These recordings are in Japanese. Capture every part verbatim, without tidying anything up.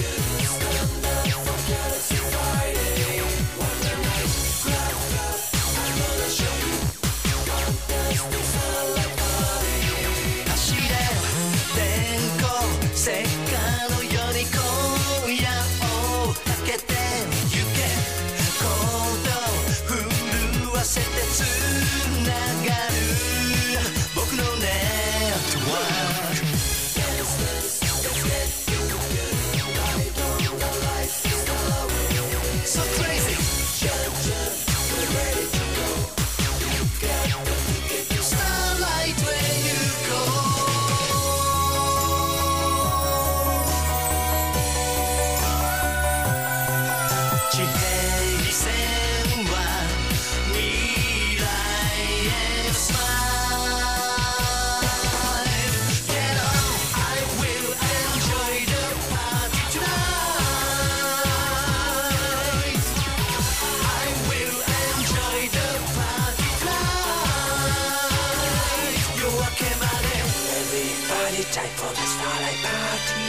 Time for the starlight party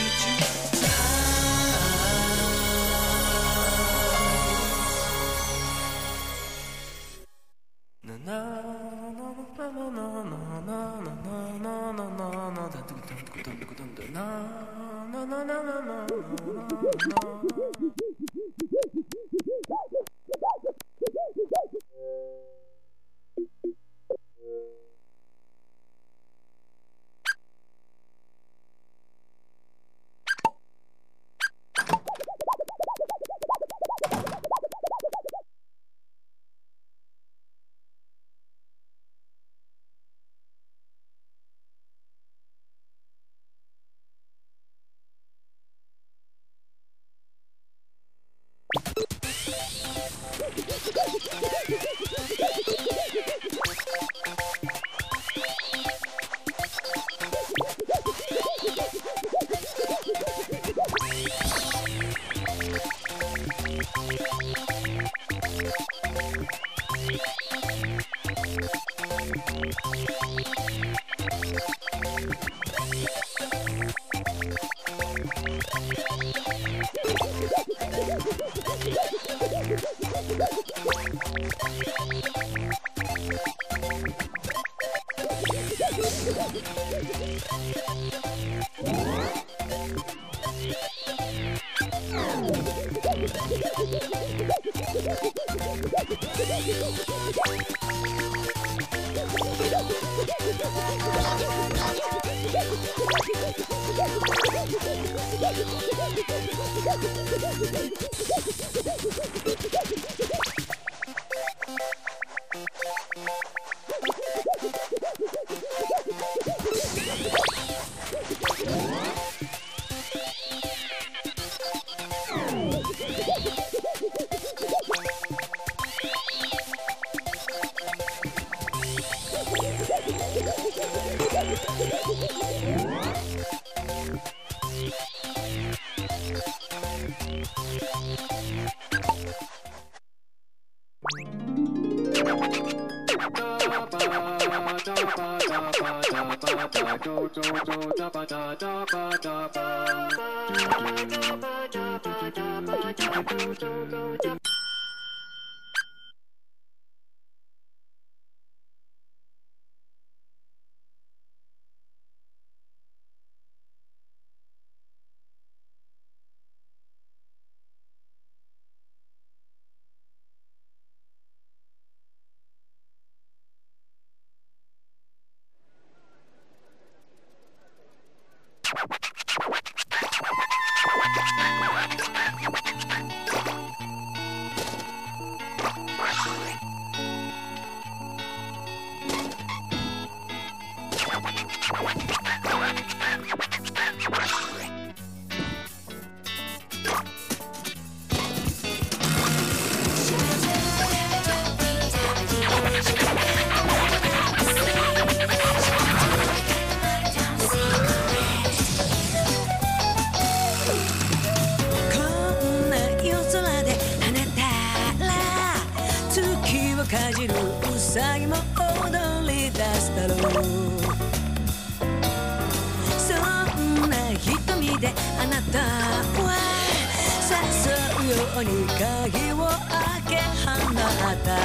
うに鍵を開け放った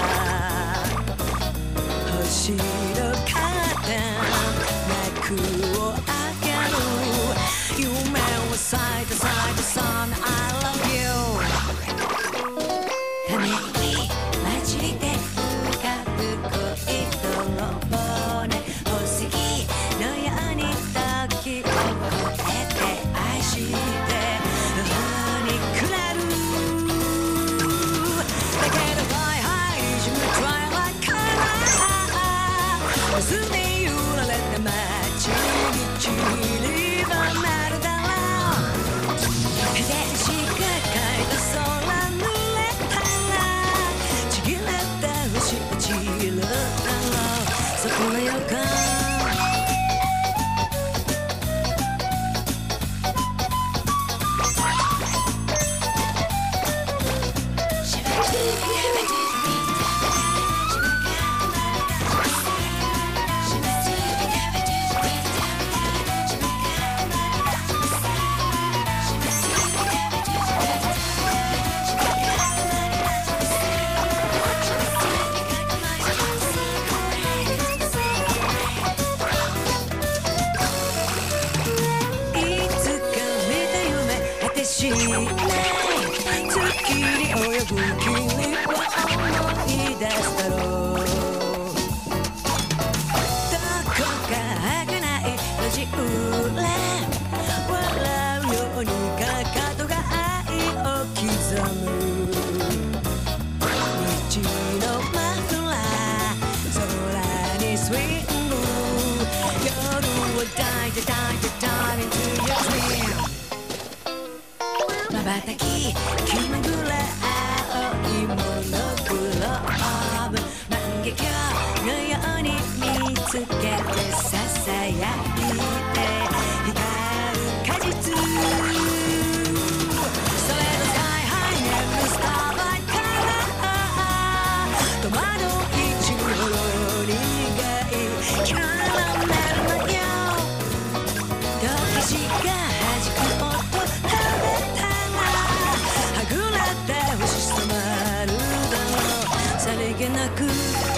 星のカーテン幕を開ける夢を咲いた咲いた Sun I love you ため息混じりで浮かぶ恋との骨宝石のように時を超えて愛して頬にくれるだけど Fly high いじめ Try like color 水に揺られて街に散りばめるだろう秀吉が描いた空濡れたらちぎれた星落ちるだろうそこの予感しない月に泳ぐ君を思い出すだろうどこか儚い路地裏笑うようにかかとが愛を刻む道のマフラー空にスイング夜を抱いて抱いて Turn into your dream瞬き気まぐれ青いモノクローブ万華鏡のように見つけてささやいて光る果実それと Sky High 眠るスターバイから戸惑いちほど苦いキャラメルのよ時しが弾く音はぐれて星染まるだろうさりげなく